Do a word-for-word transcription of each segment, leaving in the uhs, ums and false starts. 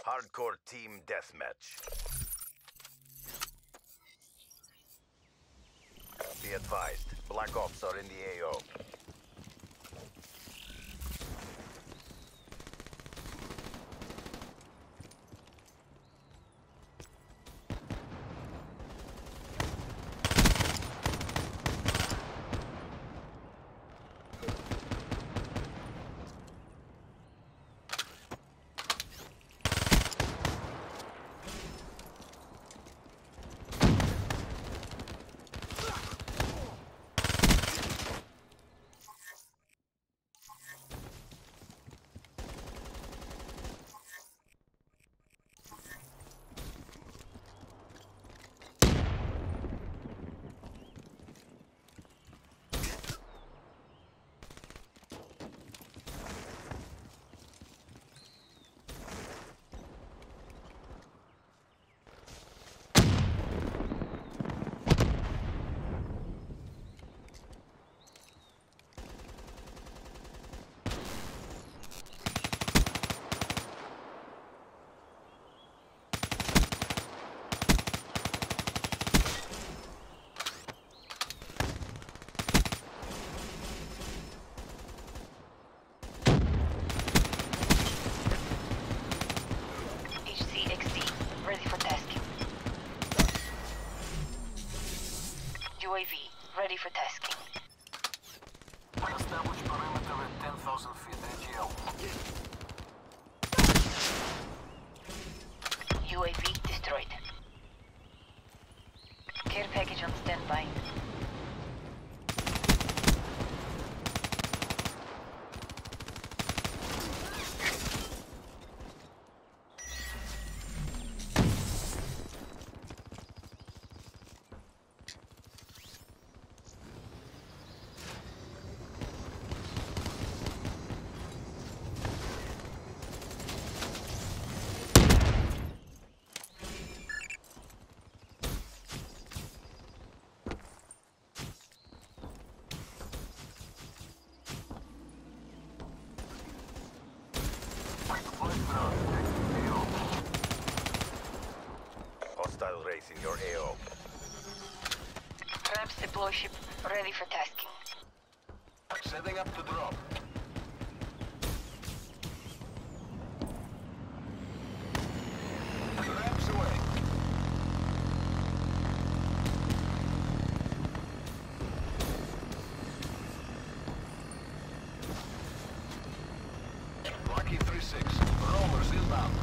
Hardcore team deathmatch. Be advised, Black Ops are in the A O. U A V, ready for tasking. Establish perimeter at ten thousand feet A G L. U A V destroyed. Care package on standby. Hostile race in your A O. Traps deploy ship, ready for tasking. Setting up to drop. Traps away. Lucky three six. Rollers inbound.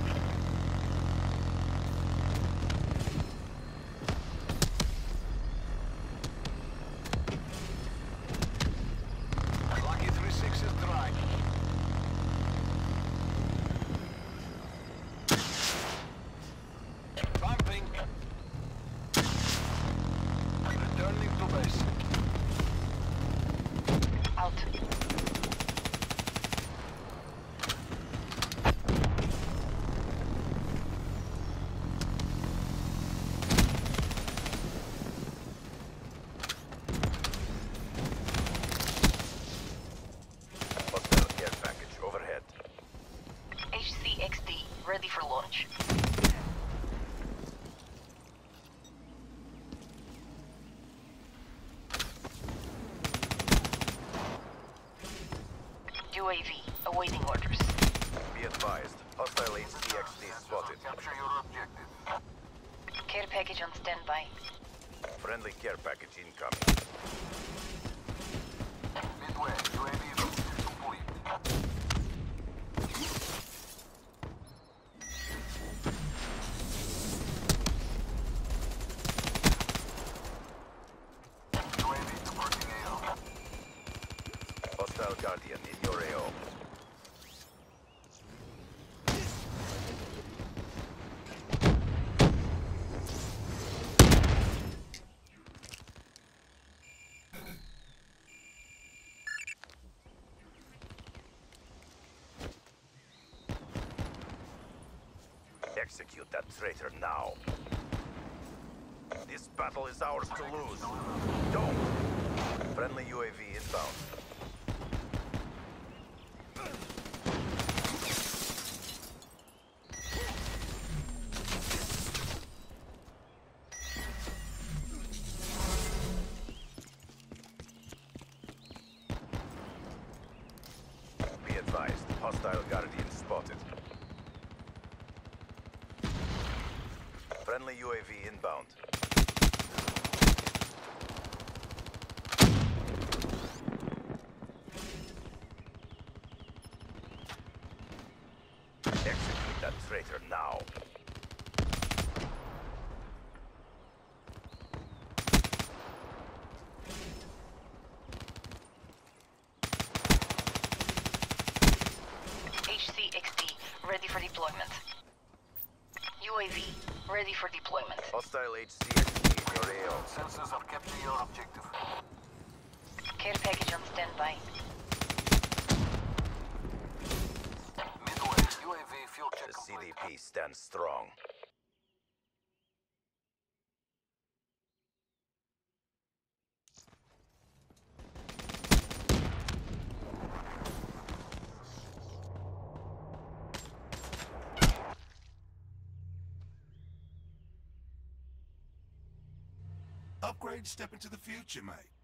Lucky three six is dry. Bumping. Returning to base. Out. Hostile care package overhead. H C X D, ready for launch. U A V, awaiting orders. Be advised, hostile H C X D spotted. Capture your objective. Care package on standby. Friendly care package incoming. Midway, U A V is complete. U A V departing A O. Hostile Guardian in your A O. Execute that traitor now. This battle is ours to lose. Don't! Friendly U A V inbound. Hostile Guardian spotted. Friendly U A V inbound. Execute that traitor now. H C X D, ready for deployment. U A V, ready for deployment. Hostile H C X D in your A O. Sensors are capturing your objective. Care package on standby. Midway, U A V fuel check The C complete. D P stands strong. Upgrade step into the future, mate.